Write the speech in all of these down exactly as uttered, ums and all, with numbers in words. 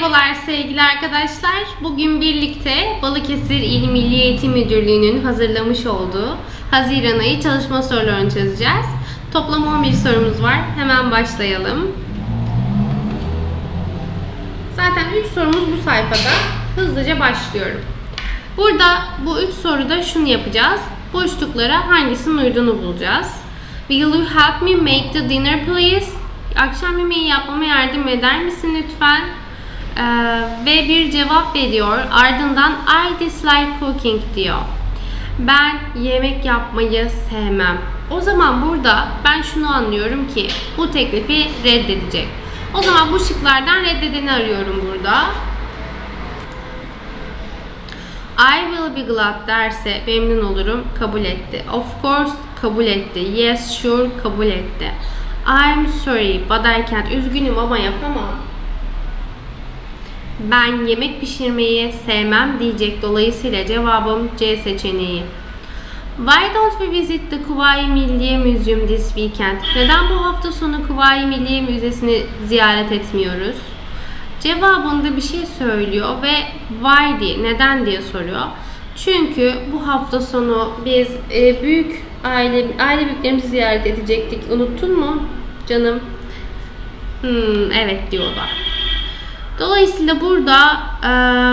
Merhabalar sevgili arkadaşlar. Bugün birlikte Balıkesir İl Milli Eğitim Müdürlüğü'nün hazırlamış olduğu Haziran ayı çalışma sorularını çözeceğiz. Toplam on bir sorumuz var. Hemen başlayalım. Zaten üç sorumuz bu sayfada. Hızlıca başlıyorum. Burada bu üç soruda şunu yapacağız. Boşluklara hangisinin uyduğunu bulacağız. Will you help me make the dinner please? Akşam yemeği yapmama yardım eder misin lütfen? Ee, ve bir cevap veriyor. Ardından I dislike cooking diyor. Ben yemek yapmayı sevmem. O zaman burada ben şunu anlıyorum ki bu teklifi reddedecek. O zaman bu şıklardan reddedeni arıyorum burada. I will be glad derse memnun olurum. Kabul etti. Of course kabul etti. Yes sure kabul etti. I'm sorry but I can't. Üzgünüm ama yapamam. Ben yemek pişirmeyi sevmem diyecek. Dolayısıyla cevabım C seçeneği. Why don't we visit the Kuvayi Milliye Museum this weekend? Neden bu hafta sonu Kuvayi Milliye Müzesi'ni ziyaret etmiyoruz? Cevabında bir şey söylüyor ve why diye, neden diye soruyor. Çünkü bu hafta sonu biz e, büyük aile aile büyüklerimizi ziyaret edecektik. Unuttun mu canım? Hmm, evet diyor da. Dolayısıyla burada e,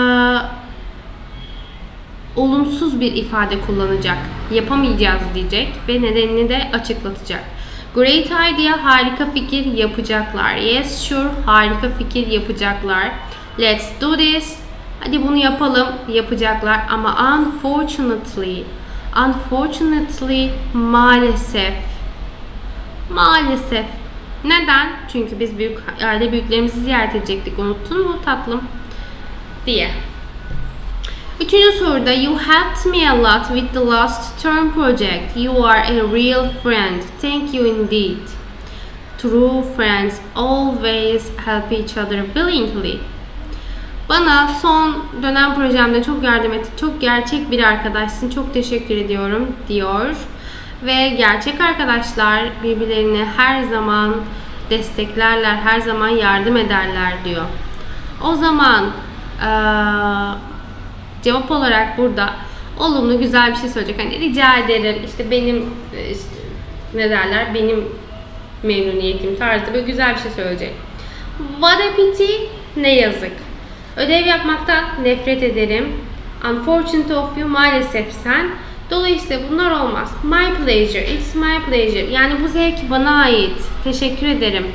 olumsuz bir ifade kullanacak. Yapamayacağız diyecek ve nedenini de açıklatacak. Great idea, harika fikir, yapacaklar. Yes sure, harika fikir, yapacaklar. Let's do this. Hadi bunu yapalım, yapacaklar. Ama unfortunately, unfortunately, maalesef, maalesef. Neden? Çünkü biz büyük aile büyüklerimizi ziyaret edecektik. Unuttun mu tatlım? Diye. Üçüncü soruda you helped me a lot with the last term project. You are a real friend. Thank you indeed. True friends always help each other willingly. Bana son dönem projemde çok yardım ettin. Çok gerçek bir arkadaşsın. Çok teşekkür ediyorum diyor. Ve gerçek arkadaşlar birbirlerini her zaman desteklerler, her zaman yardım ederler diyor. O zaman ee, cevap olarak burada olumlu güzel bir şey söyleyecek. Hani rica ederim, işte benim işte, ne derler, benim memnuniyetim tarzı böyle güzel bir şey söyleyecek. What a pity, ne yazık. Ödev yapmaktan nefret ederim. Unfortunate of you, maalesef sen. Dolayısıyla bunlar olmaz. My pleasure, it's my pleasure. Yani bu zevk bana ait. Teşekkür ederim.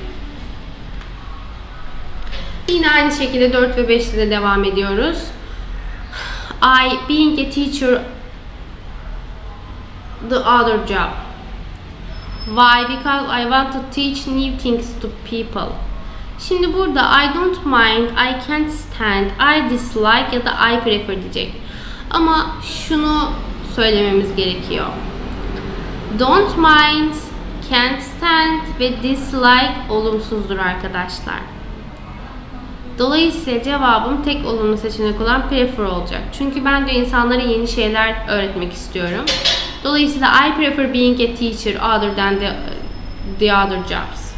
Yine aynı şekilde dört ve beş ile devam ediyoruz. I being a teacher the other job. Why? Because I want to teach new things to people. Şimdi burada I don't mind, I can't stand, I dislike ya da I prefer diyecek. Ama şunu söylememiz gerekiyor. Don't mind, can't stand ve dislike olumsuzdur arkadaşlar. Dolayısıyla cevabım tek olumlu seçenek olan prefer olacak. Çünkü ben de insanlara yeni şeyler öğretmek istiyorum. Dolayısıyla I prefer being a teacher other than the, the other jobs.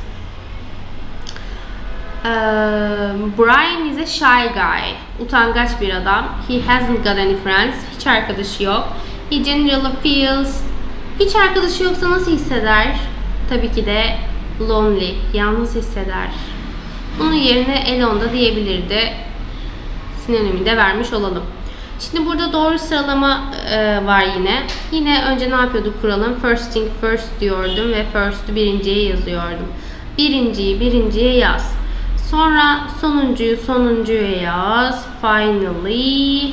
Uh, Brian is a shy guy. Utangaç bir adam. He hasn't got any friends. Hiç arkadaşı yok. He generally feels. Hiç arkadaşı yoksa nasıl hisseder? Tabii ki de lonely. Yalnız hisseder. Bunun yerine alone da diyebilirdi. Sinonimi de vermiş olalım. Şimdi burada doğru sıralama e, var yine. Yine önce ne yapıyorduk kuralım? First thing first diyordum ve first'ü birinciye yazıyordum. Birinciyi birinciye yaz. Sonra sonuncuyu sonuncuya yaz. Finally.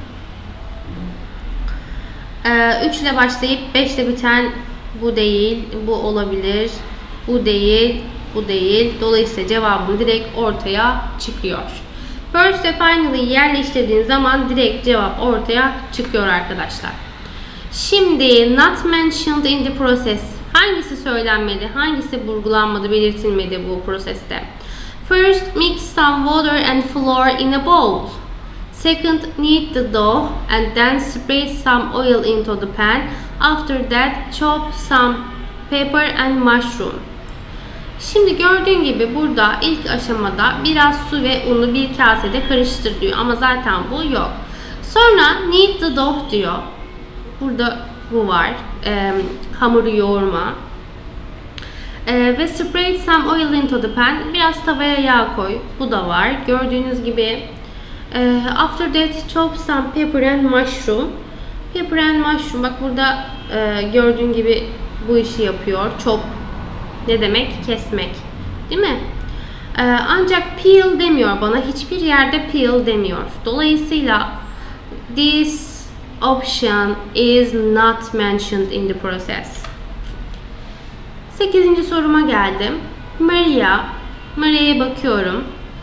üç ile başlayıp beş ile biten bu değil, bu olabilir, bu değil, bu değil. Dolayısıyla cevabım direkt ortaya çıkıyor. First ve finally yerleştirdiğin zaman direkt cevap ortaya çıkıyor arkadaşlar. Şimdi not mentioned in the process. Hangisi söylenmedi, hangisi vurgulanmadı, belirtilmedi bu proseste? First, mix some water and flour in a bowl. Second, knead the dough and then spread some oil into the pan. After that, chop some pepper and mushroom. Şimdi gördüğün gibi burada ilk aşamada biraz su ve unu bir kasede karıştır diyor ama zaten bu yok. Sonra knead the dough diyor. Burada bu var. Ee, hamuru yoğurma. Ee, ve spread some oil into the pan. Biraz tavaya yağ koy. Bu da var. Gördüğünüz gibi. Ee, after that chop some pepper and mushroom. Pepper and mushroom. Bak burada e, gördüğün gibi bu işi yapıyor. Chop ne demek? Kesmek. Değil mi? Ee, ancak peel demiyor bana. Hiçbir yerde peel demiyor. Dolayısıyla this option is not mentioned in the process. sekizinci soruma geldim. Maria. Maria'ya bakıyorum.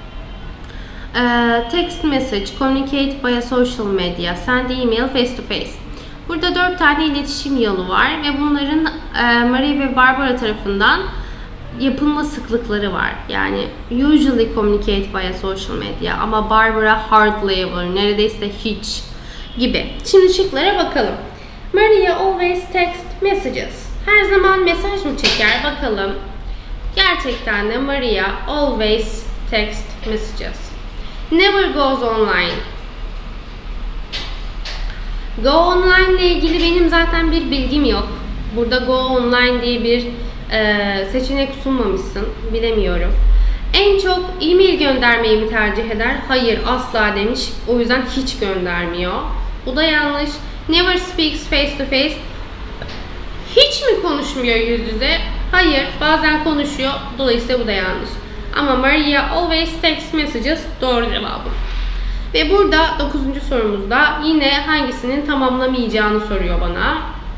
Ee, text message, communicate via social media, send email, face to face. Burada dört tane iletişim yolu var ve bunların e, Maria ve Barbara tarafından yapılma sıklıkları var. Yani usually communicate via social media ama Barbara hardly ever, neredeyse hiç gibi. Şimdi şıklara bakalım. Maria always text messages. Her zaman mesaj mı çeker bakalım. Gerçekten de Maria always text messages. Never goes online. Go online ile ilgili benim zaten bir bilgim yok. Burada go online diye bir e, seçenek sunmamışsın. Bilemiyorum. En çok e-mail göndermeyi mi tercih eder? Hayır, asla demiş. O yüzden hiç göndermiyor. Bu da yanlış. Never speaks face to face. Hiç mi konuşmuyor yüz yüze? Hayır, bazen konuşuyor. Dolayısıyla bu da yanlış. Ama Maria always text messages doğru cevabı. Ve burada dokuzuncu sorumuzda yine hangisinin tamamlamayacağını soruyor bana.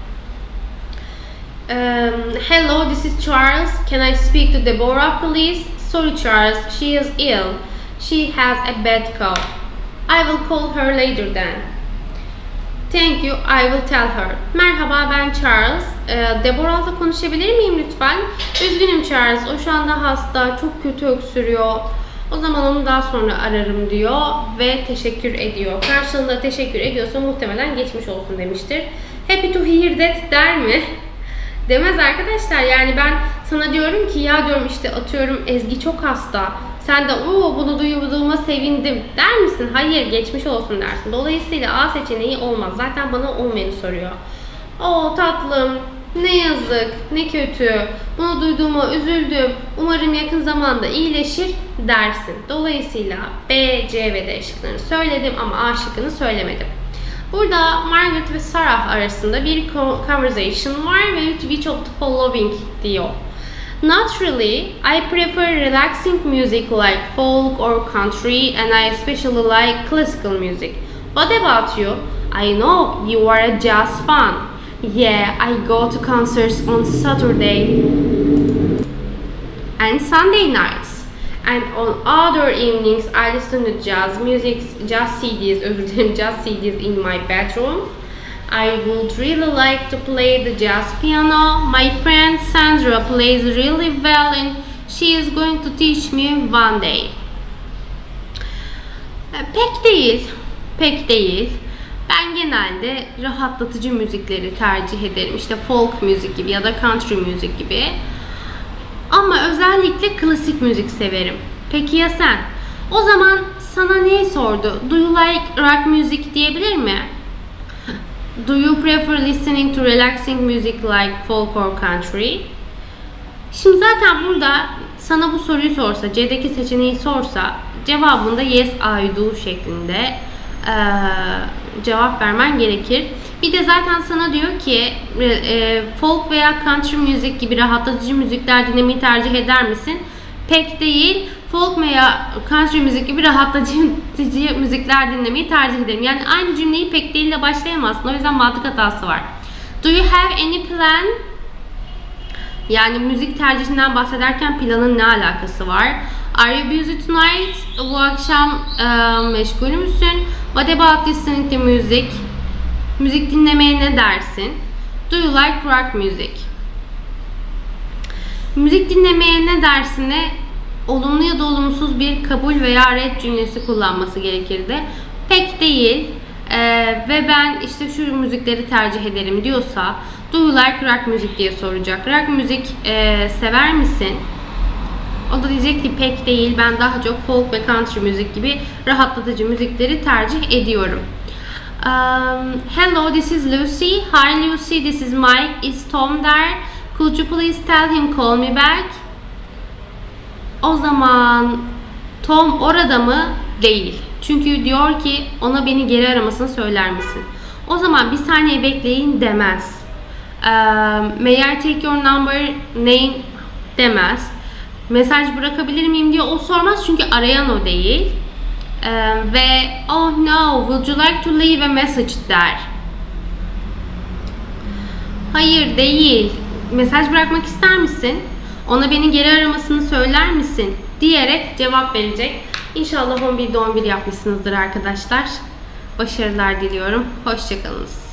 Um, Hello, this is Charles. Can I speak to Deborah, please? Sorry, Charles. She is ill. She has a bad cough. I will call her later then. Thank you, I will tell her. Merhaba, ben Charles. Ee, Deborah'la konuşabilir miyim lütfen? Üzgünüm Charles, o şu anda hasta, çok kötü öksürüyor. O zaman onu daha sonra ararım diyor ve teşekkür ediyor. Karşılığında teşekkür ediyorsa muhtemelen geçmiş olsun demiştir. Happy to hear that der mi? Demez arkadaşlar. Yani ben sana diyorum ki ya diyorum işte atıyorum Ezgi çok hasta. Sen de o bunu duyduğuma sevindim der misin? Hayır, geçmiş olsun dersin. Dolayısıyla A seçeneği olmaz. Zaten bana olmayanı soruyor. O tatlım, ne yazık, ne kötü. Bunu duyduğuma üzüldüm. Umarım yakın zamanda iyileşir dersin. Dolayısıyla B, C ve D şıklarını söyledim ama A şıkkını söylemedim. Burada Margaret ve Sarah arasında bir conversation var ve which of the following diyor. Naturally, I prefer relaxing music like folk or country, and I especially like classical music. What about you? I know you are a jazz fan. Yeah, I go to concerts on Saturday and Sunday nights. And on other evenings, I listen to jazz music, jazz C Ds, özür dilerim, jazz C Ds in my bedroom. I would really like to play the jazz piano. My friend Sandra plays really well and she is going to teach me one day. Pek değil, pek değil. Ben genelde rahatlatıcı müzikleri tercih ederim. İşte folk müzik gibi ya da country müzik gibi. Ama özellikle klasik müzik severim. Peki ya sen? O zaman sana neyi sordu? Do you like rock music diyebilir mi? Do you prefer listening to relaxing music like folk or country? Şimdi zaten burada sana bu soruyu sorsa, C'deki seçeneği sorsa cevabında yes I do şeklinde e, cevap vermen gerekir. Bir de zaten sana diyor ki e, folk veya country müzik gibi rahatlatıcı müzikler dinlemeyi tercih eder misin? Pek değil. Folk veya country müzik gibi rahatlatıcı müzikler dinlemeyi tercih ederim. Yani aynı cümleyi pek değil ile başlayamazsın. O yüzden mantık hatası var. Do you have any plan? Yani müzik tercihinden bahsederken planın ne alakası var? Are you busy tonight? Bu akşam e, meşgul müsün? What about listening to music? Müzik dinlemeye ne dersin? Do you like rock music? Müzik dinlemeye ne dersine olumlu ya da olumsuz bir kabul veya red cümlesi kullanması gerekirdi. Pek değil ee, ve ben işte şu müzikleri tercih ederim diyorsa do you like rock music diye soracak. Rock müzik e, sever misin? O da diyecek ki pek değil, ben daha çok folk ve country müzik gibi rahatlatıcı müzikleri tercih ediyorum. Um, hello, this is Lucy. Hi Lucy, this is Mike. Is Tom there? Could you please tell him call me back? O zaman Tom orada mı? Değil. Çünkü diyor ki ona beni geri aramasını söyler misin? O zaman bir saniye bekleyin demez. Um, may I take your number, name demez. Mesaj bırakabilir miyim diye o sormaz çünkü arayan o değil. Um, ve oh no, would you like to leave a message der. Hayır değil. Mesaj bırakmak ister misin? Ona beni geri aramasını söyler misin? Diyerek cevap verecek. İnşallah on birde on bir yapmışsınızdır arkadaşlar. Başarılar diliyorum. Hoşça kalınız.